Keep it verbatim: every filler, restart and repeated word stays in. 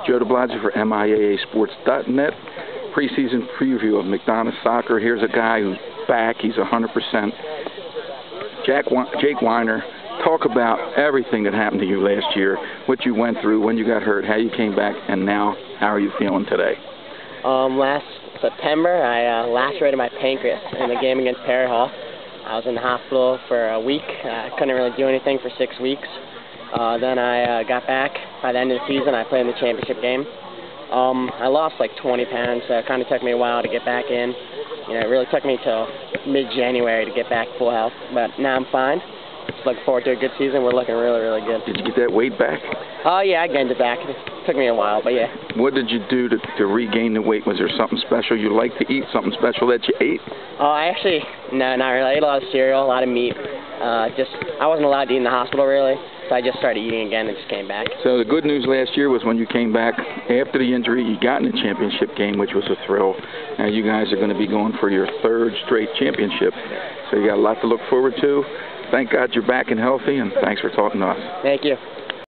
Joe DeBlasio for M I A A Sports dot net. Preseason preview of McDonough Soccer. Here's a guy who's back. He's one hundred percent. Jack, Jake Weiner, talk about everything that happened to you last year, what you went through, when you got hurt, how you came back, and now how are you feeling today? Um, last September, I uh, lacerated my pancreas in the game against Perry Hall. I was in the hospital for a week. I couldn't really do anything for six weeks. Uh, then I uh, got back. By the end of the season, I played in the championship game. Um, I lost like twenty pounds, so it kind of took me a while to get back in. You know, it really took me till mid-January to get back full health, but now I'm fine. Just looking forward to a good season. We're looking really, really good. Did you get that weight back? Oh, yeah, I gained it back. It took me a while, but yeah. What did you do to, to regain the weight? Was there something special you like to eat, something special that you ate? Oh, I actually, no, not really. I ate a lot of cereal, a lot of meat. Uh, just, I wasn't allowed to eat in the hospital, really, so I just started eating again and just came back. So the good news last year was when you came back after the injury, you got in the championship game, which was a thrill. Now you guys are going to be going for your third straight championship, so you got a lot to look forward to. Thank God you're back and healthy, and thanks for talking to us. Thank you.